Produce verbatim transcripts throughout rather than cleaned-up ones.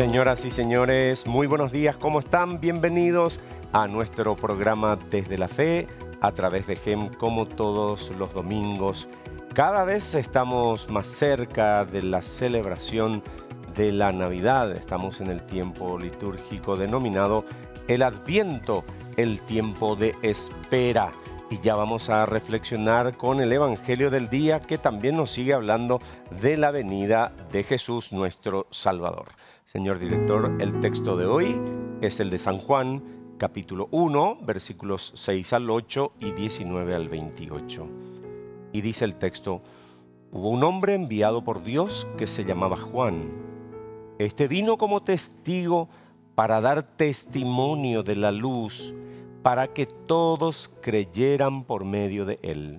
Señoras y señores, muy buenos días, ¿cómo están? Bienvenidos a nuestro programa Desde la Fe a través de G E M, como todos los domingos. Cada vez estamos más cerca de la celebración de la Navidad. Estamos en el tiempo litúrgico denominado el Adviento, el tiempo de espera. Y ya vamos a reflexionar con el Evangelio del día, que también nos sigue hablando de la venida de Jesús, nuestro Salvador. Señor director, el texto de hoy es el de San Juan, capítulo uno, versículos seis al ocho y diecinueve al veintiocho. Y dice el texto: hubo un hombre enviado por Dios que se llamaba Juan. Este vino como testigo para dar testimonio de la luz, para que todos creyeran por medio de él.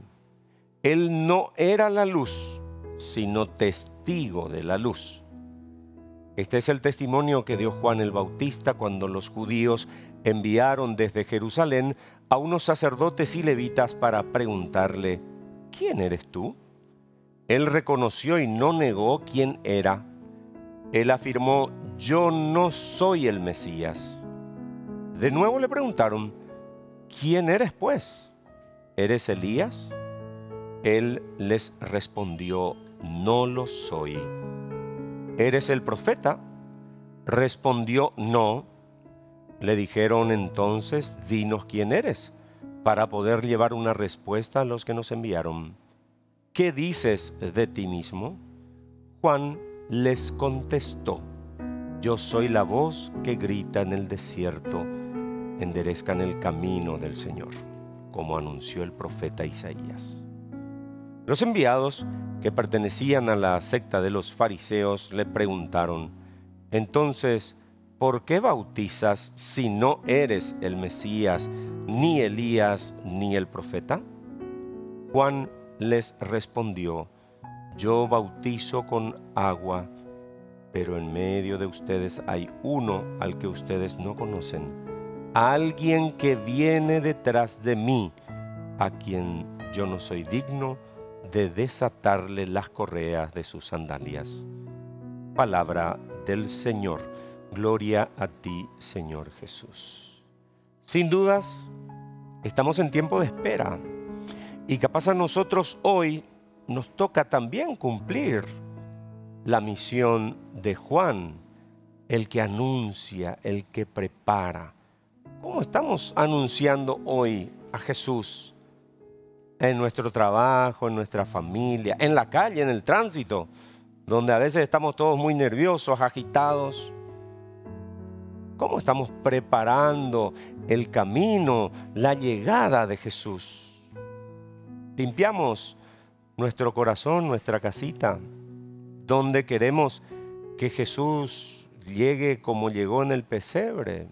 Él no era la luz, sino testigo de la luz. Este es el testimonio que dio Juan el Bautista cuando los judíos enviaron desde Jerusalén a unos sacerdotes y levitas para preguntarle: ¿quién eres tú? Él reconoció y no negó quién era. Él afirmó: yo no soy el Mesías. De nuevo le preguntaron: ¿quién eres pues? ¿Eres Elías? Él les respondió: no lo soy. ¿Eres el profeta? Respondió: no. Le dijeron entonces: dinos quién eres, para poder llevar una respuesta a los que nos enviaron. ¿Qué dices de ti mismo? Juan les contestó: yo soy la voz que grita en el desierto, enderezcan el camino del Señor, como anunció el profeta Isaías. Los enviados, que pertenecían a la secta de los fariseos, le preguntaron: entonces, ¿por qué bautizas si no eres el Mesías, ni Elías, ni el profeta? Juan les respondió: yo bautizo con agua, pero en medio de ustedes hay uno al que ustedes no conocen, alguien que viene detrás de mí, a quien yo no soy digno de desatarle las correas de sus sandalias. Palabra del Señor. Gloria a ti, Señor Jesús. Sin dudas, estamos en tiempo de espera. Y capaz a nosotros hoy nos toca también cumplir la misión de Juan, el que anuncia, el que prepara. ¿Cómo estamos anunciando hoy a Jesús? En nuestro trabajo, en nuestra familia, en la calle, en el tránsito, donde a veces estamos todos muy nerviosos, agitados. ¿Cómo estamos preparando el camino, la llegada de Jesús? Limpiamos nuestro corazón, nuestra casita, donde queremos que Jesús llegue como llegó en el pesebre.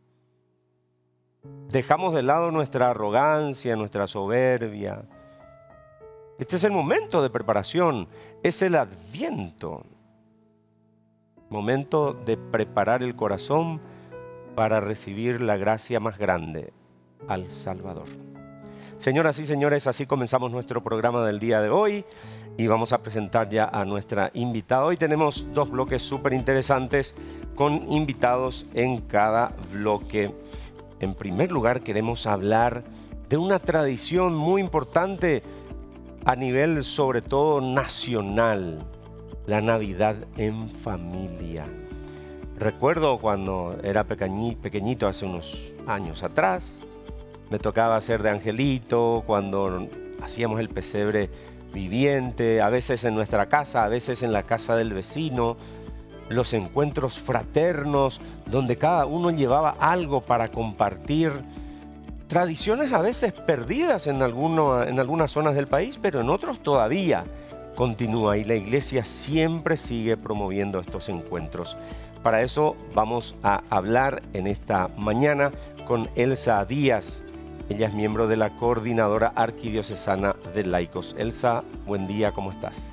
Dejamos de lado nuestra arrogancia, nuestra soberbia. Este es el momento de preparación, es el Adviento. Momento de preparar el corazón para recibir la gracia más grande, al Salvador. Señoras y señores, así comenzamos nuestro programa del día de hoy y vamos a presentar ya a nuestra invitada. Hoy tenemos dos bloques súper interesantes con invitados en cada bloque. En primer lugar, queremos hablar de una tradición muy importante a nivel, sobre todo, nacional: la Navidad en familia. Recuerdo cuando era pequeñito, hace unos años atrás, me tocaba hacer de angelito, cuando hacíamos el pesebre viviente, a veces en nuestra casa, a veces en la casa del vecino. Los encuentros fraternos, donde cada uno llevaba algo para compartir. Tradiciones a veces perdidas en, alguno, en algunas zonas del país, pero en otros todavía continúa. Y la iglesia siempre sigue promoviendo estos encuentros. Para eso vamos a hablar en esta mañana con Elsa Díaz. Ella es miembro de la Coordinadora Arquidiocesana de Laicos. Elsa, buen día, ¿cómo estás?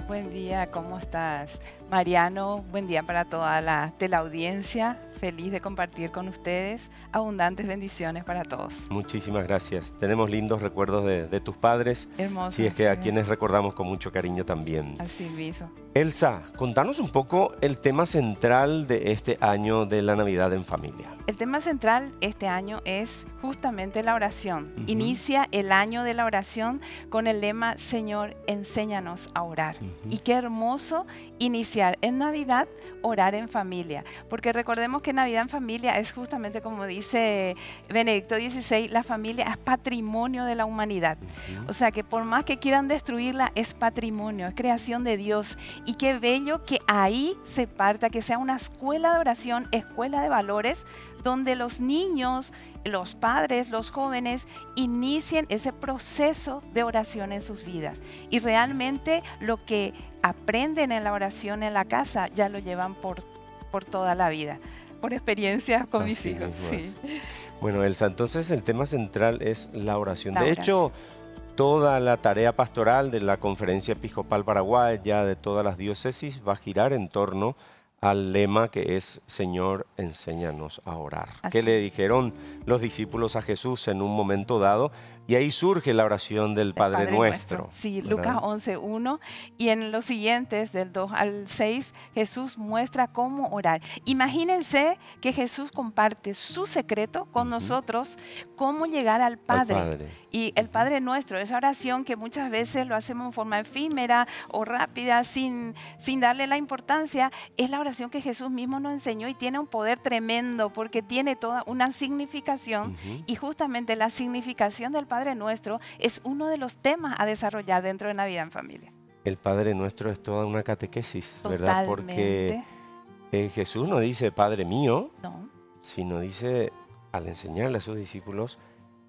Buen día, ¿cómo estás? Mariano, buen día para toda la teleaudiencia. Feliz de compartir con ustedes. Abundantes bendiciones para todos. Muchísimas gracias. Tenemos lindos recuerdos de, de tus padres. Hermoso. Sí, es que a sí. quienes recordamos con mucho cariño también. Así mismo. Elsa, contanos un poco el tema central de este año de la Navidad en familia. El tema central este año es justamente la oración. Uh-huh. Inicia el año de la oración con el lema Señor, enséñanos a orar. Uh-huh. Y qué hermoso iniciar en Navidad, orar en familia. Porque recordemos que Navidad en familia es justamente como dice Benedicto dieciséis, la familia es patrimonio de la humanidad. Uh-huh. O sea que por más que quieran destruirla, es patrimonio, es creación de Dios. Y qué bello que ahí se parta, que sea una escuela de oración, escuela de valores, donde los niños, los padres, los jóvenes inicien ese proceso de oración en sus vidas. Y realmente lo que aprenden en la oración en la casa ya lo llevan por, por toda la vida, por experiencias con Así mis hijos. Sí. Bueno, Elsa, entonces el tema central es la oración. La de oración. hecho, toda la tarea pastoral de la Conferencia Episcopal Paraguaya, de todas las diócesis, va a girar en torno al lema que es Señor, enséñanos a orar. Así. Que le dijeron los discípulos a Jesús en un momento dado, y ahí surge la oración del Padre, Padre Nuestro. Nuestro. Sí, ¿verdad? Lucas once uno, y en los siguientes, del dos al seis, Jesús muestra cómo orar. Imagínense que Jesús comparte su secreto con uh-huh. nosotros, cómo llegar al Padre. Al Padre. Y el Padre Nuestro, esa oración que muchas veces lo hacemos en forma efímera o rápida, sin, sin darle la importancia, es la oración que Jesús mismo nos enseñó y tiene un poder tremendo porque tiene toda una significación uh-huh. y justamente la significación del Padre Nuestro es uno de los temas a desarrollar dentro de Navidad en Familia. El Padre Nuestro es toda una catequesis, Totalmente. ¿verdad? Porque eh, Jesús no dice Padre mío, no. sino dice, al enseñarle a sus discípulos,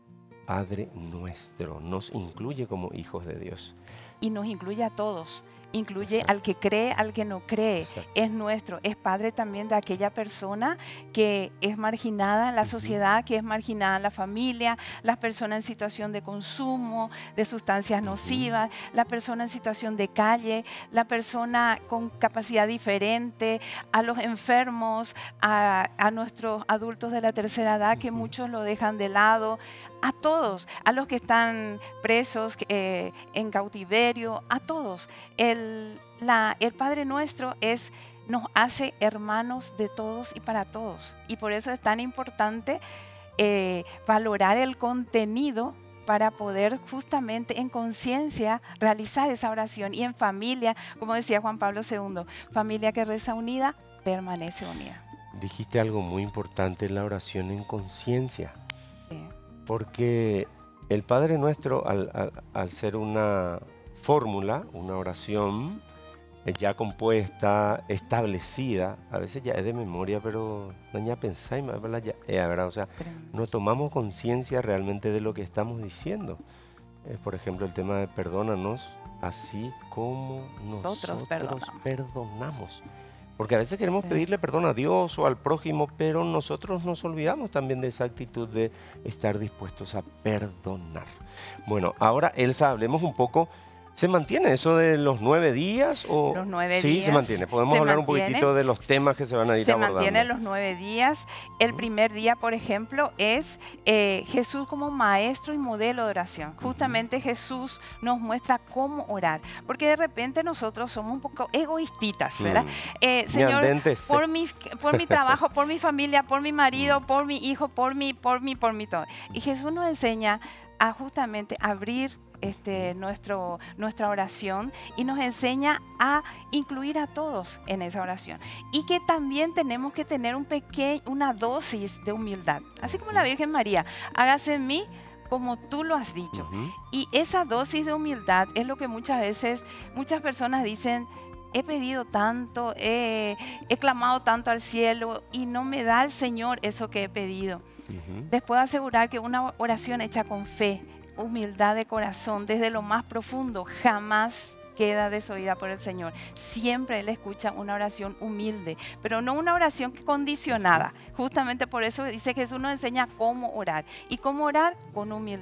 Padre Nuestro, nos incluye como hijos de Dios. Y nos incluye a todos. Incluye Exacto. al que cree, al que no cree. Exacto. Es nuestro, es padre también de aquella persona que es marginada en la sociedad, que es marginada en la familia, las personas en situación de consumo, de sustancias nocivas, uh-huh. la persona en situación de calle, la persona con capacidad diferente, a los enfermos, a, a nuestros adultos de la tercera edad, que uh-huh. muchos lo dejan de lado, a todos, a los que están presos eh, en cautiverio, a todos. El El, la, el Padre Nuestro es, nos hace hermanos de todos y para todos. Y por eso es tan importante eh, valorar el contenido para poder justamente en conciencia realizar esa oración. Y en familia, como decía Juan Pablo segundo, familia que reza unida, permanece unida. Dijiste algo muy importante, la oración en conciencia. Sí. Porque el Padre Nuestro, al, al, al ser una fórmula, una oración ya compuesta, establecida, a veces ya es de memoria, pero no ya pensáis, ya es, ¿verdad? O sea, no tomamos conciencia realmente de lo que estamos diciendo. Eh, por ejemplo, el tema de perdónanos así como nosotros, nosotros perdonamos. perdonamos. Porque a veces queremos pedirle perdón a Dios o al prójimo, pero nosotros nos olvidamos también de esa actitud de estar dispuestos a perdonar. Bueno, ahora, Elsa, hablemos un poco. ¿Se mantiene eso de los nueve días? O... Los nueve sí, días. se mantiene. Podemos se hablar mantiene, un poquitito de los temas que se van a ir se abordando. Se mantienen los nueve días. El primer día, por ejemplo, es eh, Jesús como maestro y modelo de oración. Justamente uh-huh. Jesús nos muestra cómo orar. Porque de repente nosotros somos un poco egoístas, ¿verdad? Mm. Eh, Señor, por mi, por mi trabajo, por mi familia, por mi marido, por mi hijo, por mi, por mi, por mi todo. Y Jesús nos enseña a justamente abrir Este, nuestro, nuestra oración y nos enseña a incluir a todos en esa oración y que también tenemos que tener un pequeño, una dosis de humildad, así como la Virgen María, hágase en mí como tú lo has dicho. Uh-huh. Y esa dosis de humildad es lo que muchas veces, muchas personas dicen, he pedido tanto, he, he clamado tanto al cielo y no me da el Señor eso que he pedido. Uh-huh. Les puedo asegurar que una oración hecha con fe, humildad de corazón, desde lo más profundo, jamás queda desoída por el Señor. Siempre Él escucha una oración humilde, pero no una oración condicionada. Justamente por eso dice que Jesús nos enseña cómo orar. ¿Y cómo orar? Con humildad.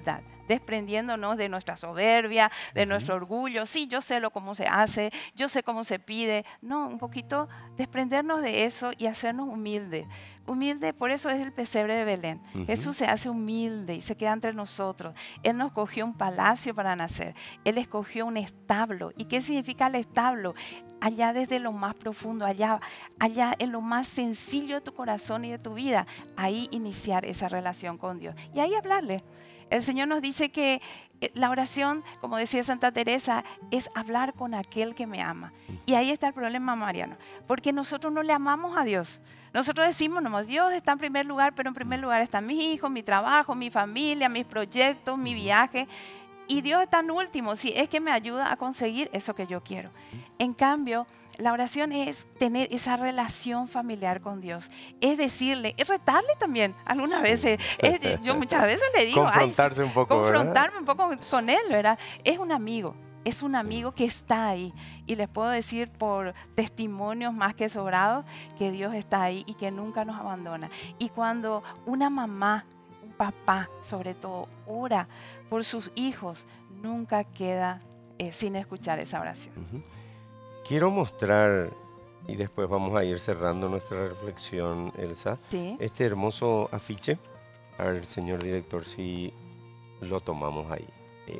desprendiéndonos de nuestra soberbia, de Ujú. nuestro orgullo. Sí, yo sé lo cómo se hace, yo sé cómo se pide. No, un poquito desprendernos de eso y hacernos humildes. Humilde, por eso es el pesebre de Belén. Ujú. Jesús se hace humilde y se queda entre nosotros. Él no escogió un palacio para nacer, Él escogió un establo. ¿Y qué significa el establo? Allá desde lo más profundo, allá, allá en lo más sencillo de tu corazón y de tu vida, ahí iniciar esa relación con Dios y ahí hablarle. El Señor nos dice que la oración, como decía Santa Teresa, es hablar con aquel que me ama. Y ahí está el problema, Mariano, porque nosotros no le amamos a Dios. Nosotros decimos, no, Dios está en primer lugar, pero en primer lugar están mis hijos, mi trabajo, mi familia, mis proyectos, mi viaje. Y Dios está en último, si es que me ayuda a conseguir eso que yo quiero. En cambio, la oración es tener esa relación familiar con Dios. Es decirle, es retarle también. Algunas veces, es, yo muchas veces le digo, confrontarse ay, un poco, confrontarme ¿verdad? un poco con él, ¿verdad? Es un amigo. Es un amigo que está ahí. Y les puedo decir por testimonios más que sobrados que Dios está ahí y que nunca nos abandona. Y cuando una mamá, un papá sobre todo, ora por sus hijos, nunca queda eh, sin escuchar esa oración. Ujú. Quiero mostrar, y después vamos a ir cerrando nuestra reflexión, Elsa, Sí. este hermoso afiche. A ver, señor director, si lo tomamos ahí.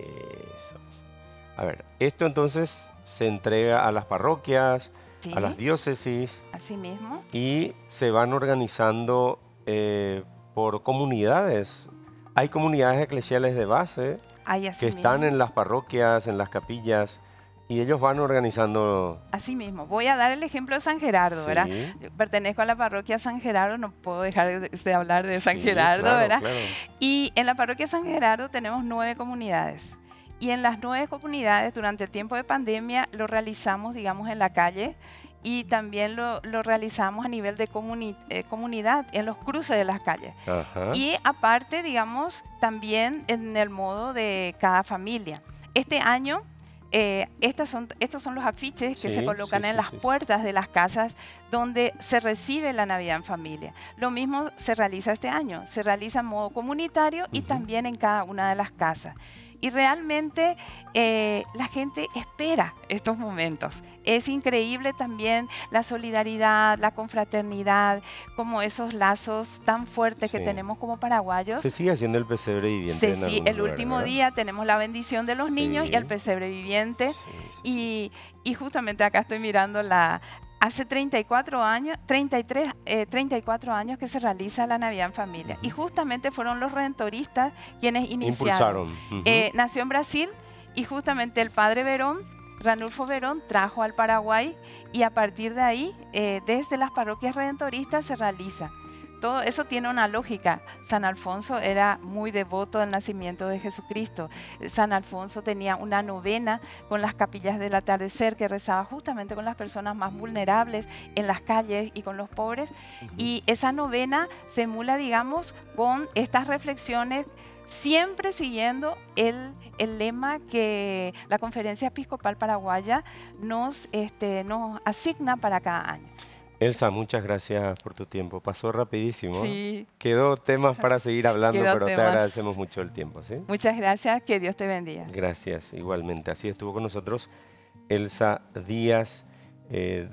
Eso. A ver, esto entonces se entrega a las parroquias, Sí, a las diócesis, así mismo. y se van organizando eh, por comunidades. Hay comunidades eclesiales de base Ahí así que están mismo. en las parroquias, en las capillas, y ellos van organizando. Así mismo. Voy a dar el ejemplo de San Gerardo, Sí. ¿verdad? Yo pertenezco a la parroquia San Gerardo, no puedo dejar de, de hablar de San Sí, Gerardo, claro, ¿verdad? claro. Y en la parroquia San Gerardo tenemos nueve comunidades. Y en las nueve comunidades, durante el tiempo de pandemia, lo realizamos, digamos, en la calle y también lo, lo realizamos a nivel de comuni eh, comunidad, en los cruces de las calles. Ajá. Y aparte, digamos, también en el modo de cada familia. Este año, eh, estas son, estos son los afiches que Sí, se colocan sí, en sí, las sí. puertas de las casas donde se recibe la Navidad en familia. Lo mismo se realiza este año, se realiza en modo comunitario y Ujú. también en cada una de las casas. Y realmente eh, la gente espera estos momentos. Es increíble también la solidaridad, la confraternidad, como esos lazos tan fuertes que Sí. tenemos como paraguayos. Se sigue haciendo el pesebre viviente Sí, en sí, algunos el lugares, último ¿verdad? día tenemos la bendición de los niños Sí. y el pesebre viviente. Sí, sí. Y, y justamente acá estoy mirando la... Hace treinta y cuatro años, treinta y tres, eh, treinta y cuatro años que se realiza la Navidad en familia. Y justamente fueron los redentoristas quienes iniciaron. Impulsaron. Ujú. Eh, nació en Brasil y justamente el padre Verón, Ranulfo Verón, trajo al Paraguay y a partir de ahí, eh, desde las parroquias redentoristas se realiza. Todo eso tiene una lógica. San Alfonso era muy devoto del nacimiento de Jesucristo. San Alfonso tenía una novena con las capillas del atardecer que rezaba justamente con las personas más vulnerables en las calles y con los pobres. Ujú. Y esa novena se emula, digamos, con estas reflexiones, siempre siguiendo el, el lema que la Conferencia Episcopal Paraguaya nos, este, nos asigna para cada año. Elsa, muchas gracias por tu tiempo. Pasó rapidísimo. Sí. Quedó temas para seguir hablando, Quedó pero te temas. agradecemos mucho el tiempo, ¿sí? Muchas gracias, que Dios te bendiga. Gracias, igualmente. Así estuvo con nosotros Elsa Díaz eh,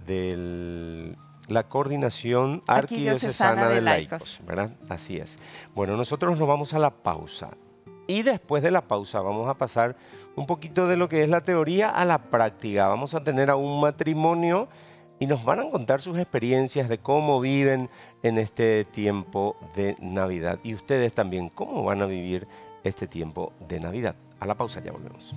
de la Coordinación Arquidiocesana, Arquidiocesana de de Laicos, Laicos. ¿verdad? Así es. Bueno, nosotros nos vamos a la pausa. Y después de la pausa vamos a pasar un poquito de lo que es la teoría a la práctica. Vamos a tener a un matrimonio y nos van a contar sus experiencias de cómo viven en este tiempo de Navidad. Y ustedes también, cómo van a vivir este tiempo de Navidad. A la pausa, ya volvemos.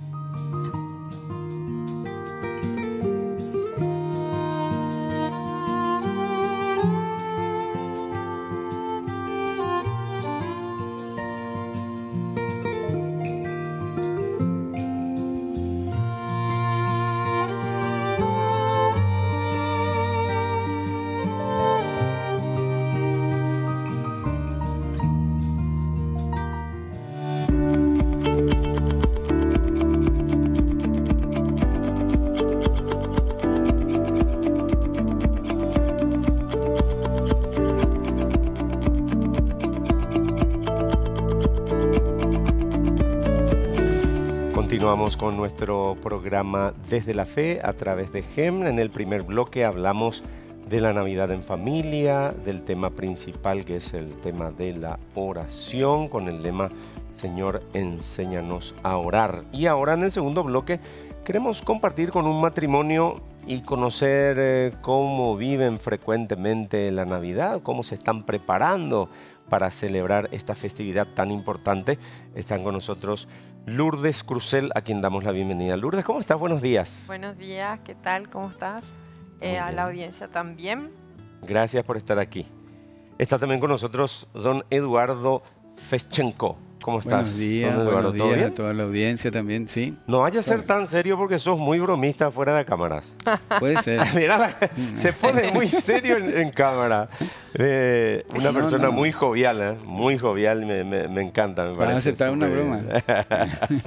Continuamos con nuestro programa Desde la Fe a través de GEM. En el primer bloque hablamos de la Navidad en familia, del tema principal que es el tema de la oración con el lema Señor, enséñanos a orar. Y ahora en el segundo bloque queremos compartir con un matrimonio y conocer eh, cómo viven frecuentemente la Navidad, cómo se están preparando para celebrar esta festividad tan importante. Están con nosotros Lourdes Crucel, a quien damos la bienvenida. Lourdes, ¿cómo estás? Buenos días. Buenos días, ¿qué tal? ¿Cómo estás? Eh, a la audiencia también. Gracias por estar aquí. Está también con nosotros don Eduardo Feschenko. ¿Cómo estás? Buenos días, don Eduardo, buenos ¿todo días bien? a toda la audiencia también, sí. No vaya a ser tan serio porque sos muy bromista fuera de cámaras. Puede ser. Mira, la- se pone muy serio en, en cámara. Eh, una No, persona no. muy jovial, ¿eh? Muy jovial, me, me- me encanta, me ¿Vas parece. a aceptar una súper broma? bien.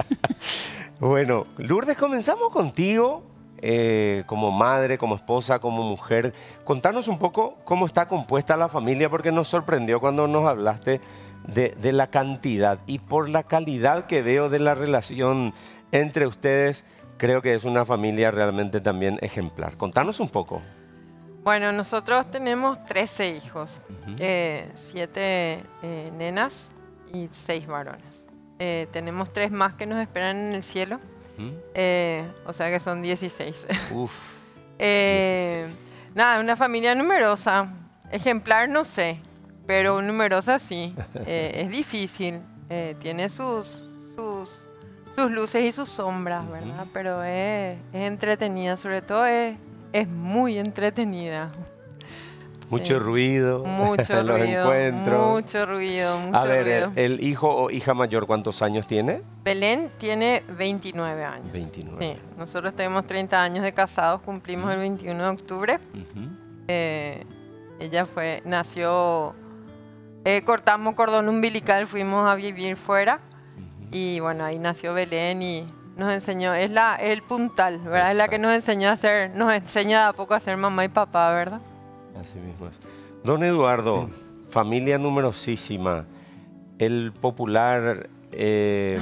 Bueno, Lourdes, comenzamos contigo eh, como madre, como esposa, como mujer. Contanos un poco cómo está compuesta la familia, porque nos sorprendió cuando nos hablaste de, de la cantidad y por la calidad que veo de la relación entre ustedes. Creo que es una familia realmente también ejemplar. Contanos un poco. Bueno, nosotros tenemos trece hijos, Ujú. eh, siete eh, nenas y seis varones. Eh, tenemos tres más que nos esperan en el cielo, ¿Mm? eh, o sea que son dieciséis. Uf. Eh, nada, una familia numerosa, ejemplar no sé, pero numerosa sí. Eh, es difícil, eh, tiene sus, sus, sus luces y sus sombras, ¿verdad? Pero es, es entretenida, sobre todo es, es muy entretenida. Mucho Sí. ruido, Mucho los ruido, encuentros. mucho ruido, mucho A ver, ruido. el, el hijo o hija mayor, ¿cuántos años tiene? Belén tiene veintinueve años. veintinueve. Sí, nosotros tenemos treinta años de casados, cumplimos el veintiuno de octubre. Ujú. Eh, ella fue, nació, eh, cortamos cordón umbilical, fuimos a vivir fuera y bueno, ahí nació Belén y nos enseñó, es la, el puntal, ¿verdad? Es la que nos enseñó a ser, nos enseña de a poco a ser mamá y papá, ¿verdad? Así mismo es. Don Eduardo, familia numerosísima, el popular, eh,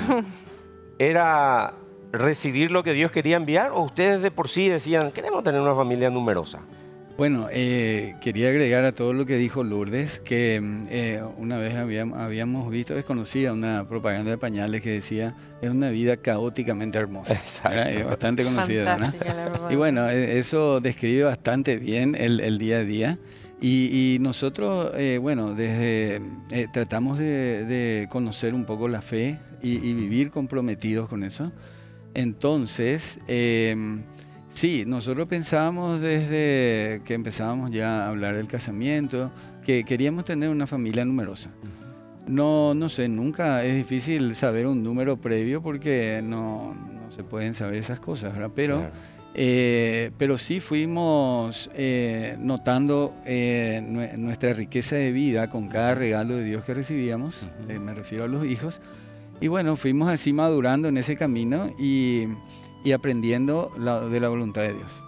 ¿era recibir lo que Dios quería enviar o ustedes de por sí decían, queremos tener una familia numerosa? Bueno, eh, quería agregar a todo lo que dijo Lourdes, que mm, eh, una vez habíamos, habíamos visto, es conocida una propaganda de pañales que decía, es una vida caóticamente hermosa. Exacto. ¿Verdad? Es bastante conocida, ¿no? Fantástica la verdad. Y bueno, eh, eso describe bastante bien el, el día a día. Y, y nosotros, eh, bueno, desde eh, tratamos de, de conocer un poco la fe y, y vivir comprometidos con eso. Entonces, eh, sí, nosotros pensábamos desde que empezábamos ya a hablar del casamiento, que queríamos tener una familia numerosa. No, no sé, nunca es difícil saber un número previo porque no, no se pueden saber esas cosas, ¿verdad? Pero... Claro. Eh, pero sí fuimos eh, notando eh, nue- nuestra riqueza de vida con cada regalo de Dios que recibíamos, Ujú. eh, me refiero a los hijos, y bueno, fuimos así madurando en ese camino y, y aprendiendo la- de la voluntad de Dios.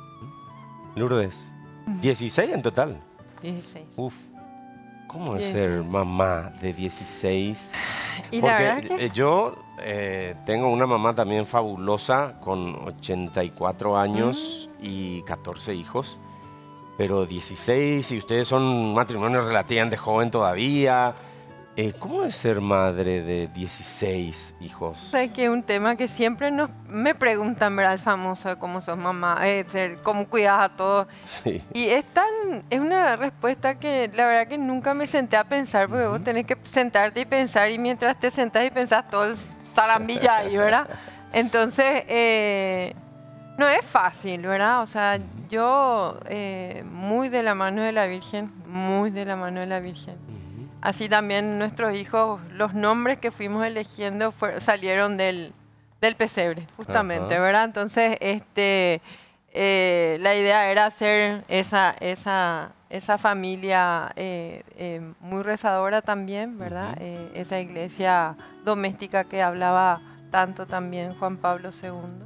Lourdes, dieciséis en total. dieciséis. Uf, ¿cómo es dieciséis. ser mamá de dieciséis? Y Porque la verdad que... eh, yo eh, tengo una mamá también fabulosa con ochenta y cuatro años y catorce hijos, pero dieciséis y ustedes son un matrimonio relativamente joven todavía. Eh, ¿Cómo es ser madre de dieciséis hijos? Sé que es un tema que siempre nos, me preguntan, ¿verdad? El famoso, cómo sos mamá, eh, ser- cómo cuidas a todos. Sí. Y es tan, es una respuesta que la verdad que nunca me senté a pensar, porque vos tenés que sentarte y pensar, y mientras te sentás y pensás todo el zarambilla ahí, ¿verdad? Entonces, eh, no es fácil, ¿verdad? O sea, yo eh, muy de la mano de la Virgen, muy de la mano de la Virgen. Así también nuestros hijos, los nombres que fuimos eligiendo fue- salieron del, del pesebre, justamente, Ajá. ¿verdad? Entonces, este, eh, la idea era hacer esa, esa, esa familia eh, eh, muy rezadora también, ¿verdad? Ujú. Eh, esa iglesia doméstica que hablaba tanto también Juan Pablo segundo.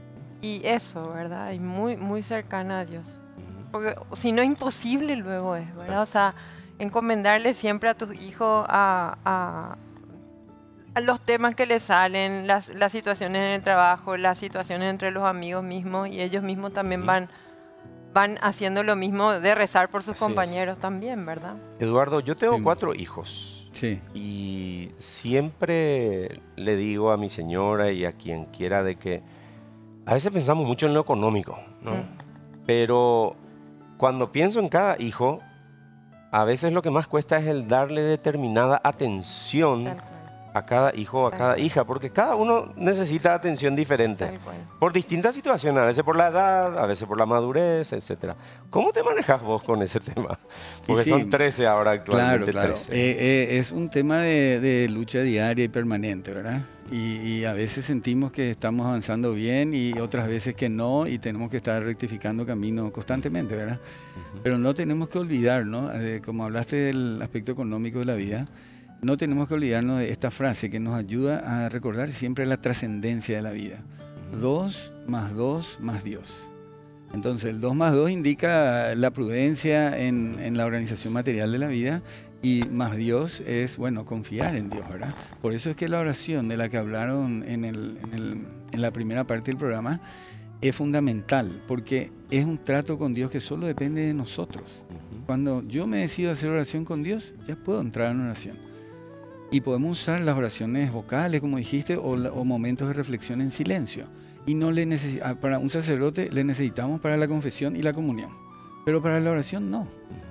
Y eso, ¿verdad? Y muy, muy cercana a Dios. Porque si no, imposible luego es, ¿verdad? O sea, encomendarle siempre a tus hijos a, a los temas que les salen, las, las situaciones en el trabajo, las situaciones entre los amigos mismos, y ellos mismos también van, van haciendo lo mismo de rezar por sus Así compañeros es. también, ¿verdad? Eduardo, yo tengo Sí. cuatro hijos. Sí. Y siempre le digo a mi señora y a quien quiera de que a veces pensamos mucho en lo económico, ¿no? Mm. Pero cuando pienso en cada hijo, a veces lo que más cuesta es el darle determinada atención Tal cual, a cada hijo o a Tal cada cual. hija, porque cada uno necesita atención diferente. tal cual. Por distintas situaciones, a veces por la edad, a veces por la madurez, etcétera. ¿Cómo te manejas vos con ese tema? Porque sí, son trece ahora Claro, actualmente. claro. trece. Eh, eh, es un tema de, de lucha diaria y permanente, ¿verdad? Y, y a veces sentimos que estamos avanzando bien y otras veces que no, y tenemos que estar rectificando camino constantemente, ¿verdad? Pero no tenemos que olvidar, ¿no? Eh, como hablaste del aspecto económico de la vida, no tenemos que olvidarnos de esta frase que nos ayuda a recordar siempre la trascendencia de la vida. Dos más dos más Dios. Entonces, el dos más dos indica la prudencia en, en la organización material de la vida, y más Dios es, bueno, confiar en Dios, ¿verdad? Por eso es que la oración de la que hablaron en, el, en, el, en la primera parte del programa es fundamental, porque es un trato con Dios que solo depende de nosotros. Cuando yo me decido hacer oración con Dios, ya puedo entrar en oración. Y podemos usar las oraciones vocales, como dijiste, o, la- o momentos de reflexión en silencio. Y no le necesi- ah, para un sacerdote le necesitamos para la confesión y la comunión, pero para la oración no.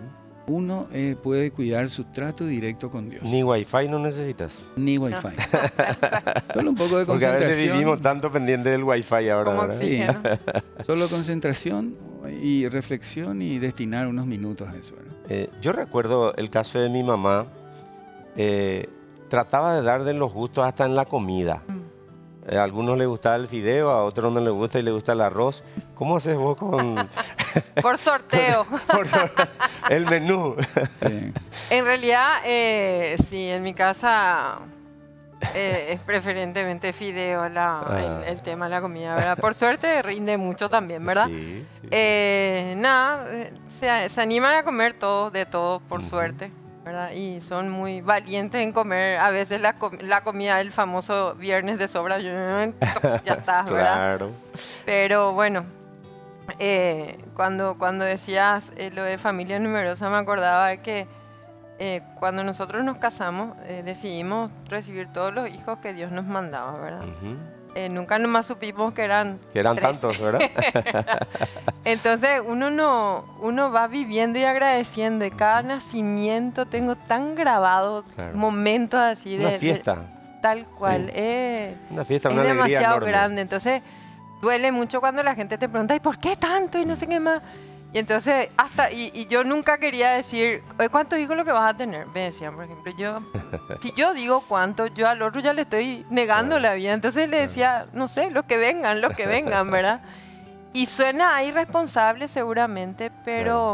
Uno eh, puede cuidar su trato directo con Dios. Ni wifi no necesitas. Ni wifi. Solo un poco de Porque a veces concentración. vivimos tanto pendientes del wifi ahora, Como ¿verdad? Sí. oxígeno. Solo concentración y reflexión y destinar unos minutos a eso, ¿verdad? Eh, yo recuerdo el caso de mi mamá. eh, trataba de darle los gustos hasta en la comida. Eh, a algunos les gustaba el fideo, a otros no les gusta y les gusta el arroz. ¿Cómo haces vos con Por sorteo. por el menú? Sí. En realidad, eh, sí, en mi casa eh, es preferentemente fideo la, Ah. el, el tema de la comida, ¿verdad? Por suerte rinde mucho también, ¿verdad? Sí, sí. Eh, nada, eh, se, se animan a comer todo, de todo, por Ujú. suerte, ¿verdad? Y son muy valientes en comer a veces la, com- la comida del famoso viernes de sobra, ya está, ¿verdad? Claro. Pero bueno, eh, cuando, cuando decías eh, lo de familia numerosa, me acordaba de que eh, cuando nosotros nos casamos, eh, decidimos recibir todos los hijos que Dios nos mandaba, ¿verdad? Ujú. Eh, nunca nomás supimos que eran Que eran tres. tantos, ¿verdad? Entonces uno no, uno va viviendo y agradeciendo, y cada nacimiento tengo tan grabado Claro. momentos así de, Una de- fiesta. tal cual. Sí. eh, Una fiesta, es una alegría demasiado enorme. grande. Entonces duele mucho cuando la gente te pregunta, ¿y por qué tanto? Y no sé qué más. Y entonces, hasta, y, y yo nunca quería decir, "Oye, ¿cuántos hijos lo que vas a tener?" Me decían, por ejemplo, yo, si yo digo cuánto, yo al otro ya le estoy negando Claro. la vida. Entonces le decía, no sé, los que vengan, los que vengan, ¿verdad? Y suena irresponsable seguramente, pero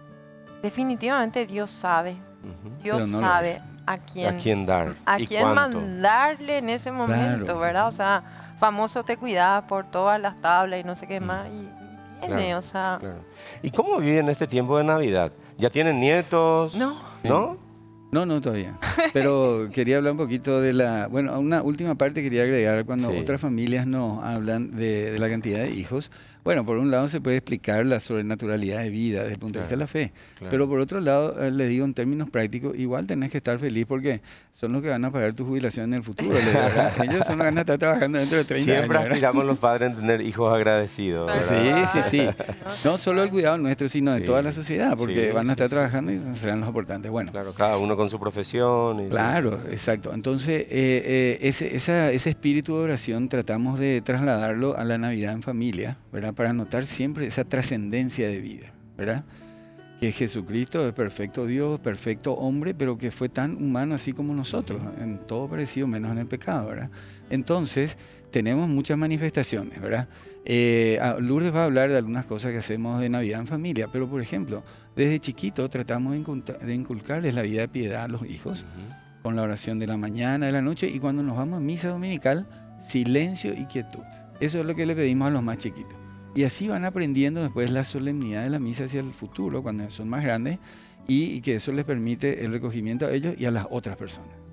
mm, definitivamente Dios sabe. Ujú. Dios Pero no lo sabe es. a quién, ¿A quién dar? a ¿Y quién cuánto? mandarle en ese momento, Claro. ¿verdad? O sea, famoso te cuidaba por todas las tablas y no sé qué más. Y, y viene, Claro, o sea, Claro. ¿Y cómo viven este tiempo de Navidad? ¿Ya tienen nietos? no. ¿No? No, no, todavía. Pero quería hablar un poquito de la... Bueno, una última parte quería agregar. Cuando Sí. otras familias nos hablan de, de la cantidad de hijos, bueno, por un lado se puede explicar la sobrenaturalidad de vida desde el punto de vista de la fe. Claro. Pero por otro lado, eh, le digo en términos prácticos, igual tenés que estar feliz porque son los que van a pagar tu jubilación en el futuro. le digo, ¿verdad? Ellos son los que van a estar trabajando dentro de treinta Siempre años. ¿verdad? aspiramos los padres a tener hijos agradecidos, Tal ¿verdad? Sí, sí, sí. No solo el cuidado nuestro, sino de Sí. toda la sociedad, porque Sí, van a sí, estar sí. trabajando y serán los aportantes. Bueno, Claro, cada uno con su profesión. y- claro, exacto. Entonces, eh, eh, ese, esa- ese espíritu de oración tratamos de trasladarlo a la Navidad en familia, ¿verdad? Para notar siempre esa trascendencia de vida, ¿verdad? Que Jesucristo es perfecto Dios, perfecto hombre, pero que fue tan humano así como nosotros, en todo parecido menos en el pecado, ¿verdad? Entonces, tenemos muchas manifestaciones, ¿verdad? Eh, a- Lourdes va a hablar de algunas cosas que hacemos de Navidad en familia, pero por ejemplo, desde chiquito tratamos de, inculta- de inculcarles la vida de piedad a los hijos, Ujú. con la oración de la mañana, de la noche, y cuando nos vamos a misa dominical, silencio y quietud. Eso es lo que le pedimos a los más chiquitos. Y así van aprendiendo después la solemnidad de la misa hacia el futuro, cuando son más grandes, y, y que eso les permite el recogimiento a ellos y a las otras personas.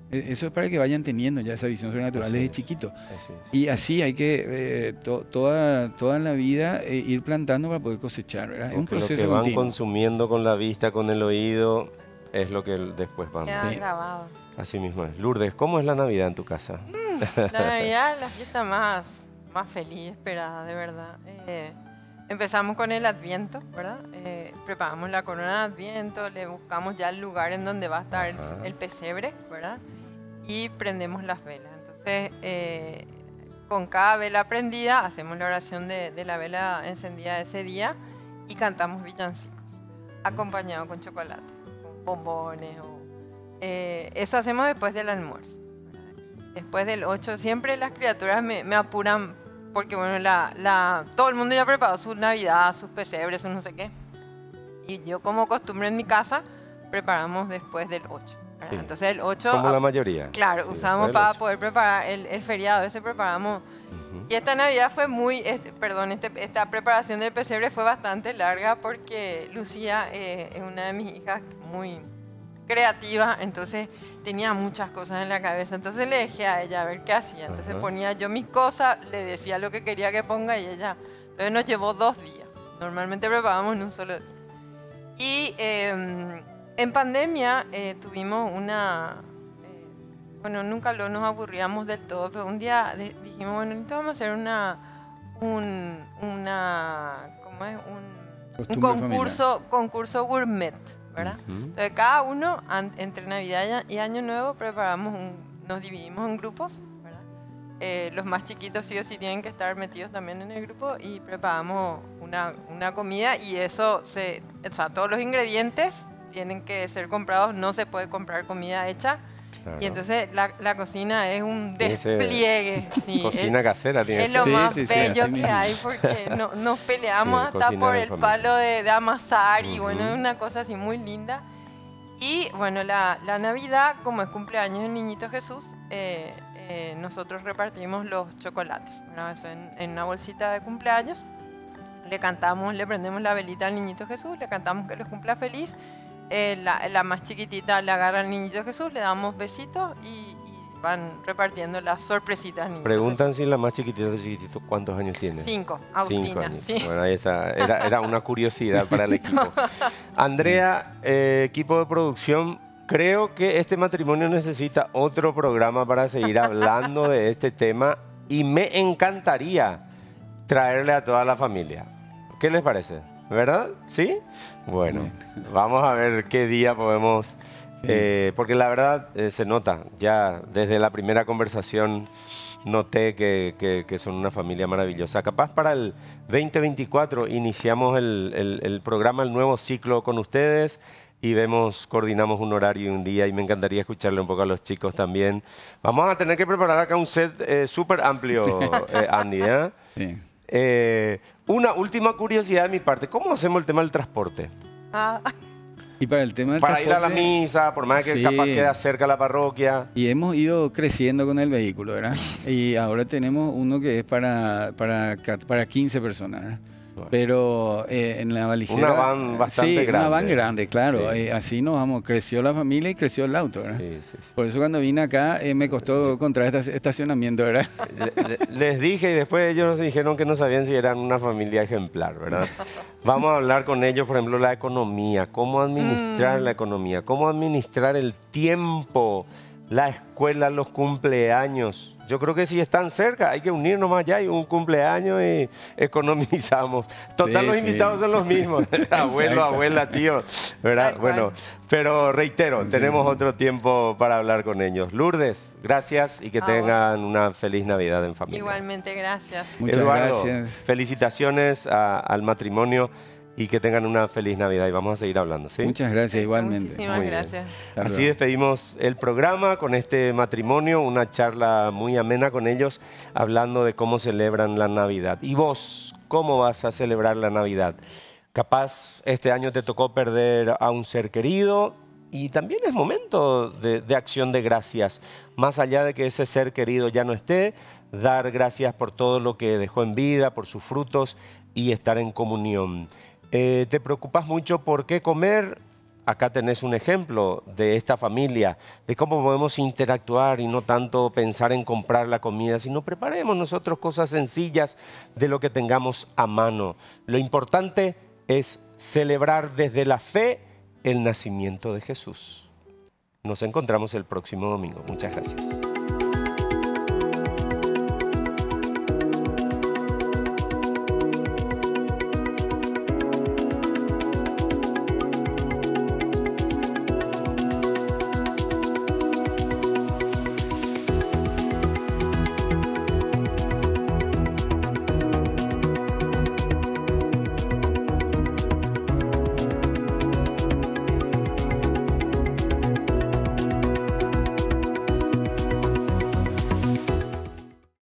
Eso es para que vayan teniendo ya esa visión sobrenatural Así desde es, chiquito. así es. Y así hay que eh, to- toda, toda la vida eh, ir plantando para poder cosechar, ¿verdad? Es un Porque lo proceso que van continuo. consumiendo con la vista, con el oído, es lo que el- después van. Queda Sí. grabado. Así mismo es. Lourdes, ¿cómo es la Navidad en tu casa? La Navidad es la fiesta más, más feliz, esperada, de verdad. Eh, empezamos con el Adviento, ¿verdad? Eh, preparamos la corona de Adviento, le buscamos ya el lugar en donde va a estar el, Ajá. el pesebre, ¿verdad? Y prendemos las velas. Entonces, eh, con cada vela prendida, hacemos la oración de, de la vela encendida ese día y cantamos villancicos, acompañado con chocolate, con bombones. O, eh, eso hacemos después del almuerzo. Después del ocho, siempre las criaturas me, me apuran porque, bueno, la, la, todo el mundo ya preparó su Navidad, sus pesebres, su no sé qué. Y yo, como costumbre en mi casa, preparamos después del ocho. Sí. Entonces, el ocho, Como la ah, mayoría. claro, Sí, usamos después del para ocho. poder preparar el, el feriado. Ese preparamos. Ujú. Y esta Navidad fue muy, este, perdón, este, esta preparación del pesebre fue bastante larga porque Lucía eh, es una de mis hijas muy creativa, entonces tenía muchas cosas en la cabeza. Entonces le dejé a ella a ver qué hacía. Entonces Ajá. ponía yo mis cosas, le decía lo que quería que ponga y ella. Entonces nos llevó dos días. Normalmente preparábamos en un solo día. Y eh, en pandemia eh, tuvimos una... eh, bueno, nunca lo nos aburríamos del todo, pero un día de- dijimos, bueno, entonces vamos a hacer una... Un, una ¿cómo es? Un, un Costumbre concurso, concurso gourmet, ¿verdad? Ujú. Entonces cada uno, an- entre Navidad y a- y Año Nuevo, preparamos un, nos dividimos en grupos, ¿verdad? Eh, los más chiquitos sí o sí tienen que estar metidos también en el grupo y preparamos una, una comida y eso, se, o sea, todos los ingredientes tienen que ser comprados, no se puede comprar comida hecha. Claro. Y entonces la, la cocina es un Tiene que ser despliegue. Sí, Cocina es, casera tiene es que lo ser. Sí, más sí, sí, bello así que mismo. hay porque no, nos peleamos Sí, hasta cocinar por en el familia. palo de, de amasar y bueno, Ujú. es una cosa así muy linda. Y bueno, la, la Navidad, como es cumpleaños del Niñito Jesús, eh, eh, nosotros repartimos los chocolates, ¿verdad? Eso en, en una bolsita de cumpleaños. Le cantamos, le prendemos la velita al Niñito Jesús, le cantamos que los cumpla feliz. Eh, la, la más chiquitita le agarra al Niñito Jesús, le damos besitos y, y van repartiendo las sorpresitas al Niñito Preguntan si la más chiquitita de chiquitito, ¿cuántos años tiene? Jesús. Cinco, Agustina. Cinco años. Sí. Bueno, ahí está. Era, era una curiosidad para el equipo. Andrea, eh, equipo de producción, creo que este matrimonio necesita otro programa para seguir hablando de este tema y me encantaría traerle a toda la familia. ¿Qué les parece? ¿Verdad? ¿Sí? Bueno, vamos a ver qué día podemos... Sí. eh, porque la verdad eh, se nota, ya desde la primera conversación noté que, que- que son una familia maravillosa. Capaz para el veinte veinticuatro iniciamos el, el- el programa, el nuevo ciclo con ustedes y vemos, coordinamos un horario y un día y me encantaría escucharle un poco a los chicos también. Vamos a tener que preparar acá un set eh, súper amplio, eh, Andy, ¿eh? Sí. Eh, una última curiosidad de mi parte, ¿cómo hacemos el tema del transporte? Ah, Y para el tema del Para ir a la transporte, misa, por más que Sí. capaz queda cerca la parroquia. y hemos ido creciendo con el vehículo, ¿verdad? Y ahora tenemos uno que es para, para, ca- para quince personas, ¿verdad? Bueno. Pero eh, en la valijera... Una van bastante sí, grande. una van grande, claro. Sí. Eh, así nos vamos, creció la familia y creció el auto, ¿verdad? Sí, sí, sí. Por eso cuando vine acá eh, me costó encontrar esta- estacionamiento, ¿verdad? Le- le- Les dije y después ellos nos dijeron que no sabían si eran una familia ejemplar, ¿verdad? Vamos a hablar con ellos, por ejemplo, la economía, cómo administrar la economía, cómo administrar el tiempo, la escuela, los cumpleaños. Yo creo que si están cerca, hay que unirnos más allá y un cumpleaños y economizamos. Total, Sí, los sí. invitados son los mismos. Abuelo, Exacto. abuela, tío, ¿verdad? Tal cual. Bueno, pero reitero, Sí. tenemos otro tiempo para hablar con ellos. Lourdes, gracias y que A vos. tengan una feliz Navidad en familia. igualmente, gracias. Muchas Eduardo, gracias. felicitaciones a- al matrimonio y que tengan una feliz Navidad. Y vamos a seguir hablando, ¿sí? Muchas gracias, igualmente. Muchísimas Muy bien. gracias. Hasta Así luego. despedimos el programa con este matrimonio, una charla muy amena con ellos, hablando de cómo celebran la Navidad. ¿Y vos, cómo vas a celebrar la Navidad? Capaz este año te tocó perder a un ser querido y también es momento de, de acción de gracias. Más allá de que ese ser querido ya no esté, dar gracias por todo lo que dejó en vida, por sus frutos y estar en comunión. Eh, ¿Te preocupas mucho por qué comer? acá tenés un ejemplo de esta familia, de cómo podemos interactuar y no tanto pensar en comprar la comida, sino preparemos nosotros cosas sencillas de lo que tengamos a mano. Lo importante es celebrar desde la fe el nacimiento de Jesús. Nos encontramos el próximo domingo. Muchas gracias.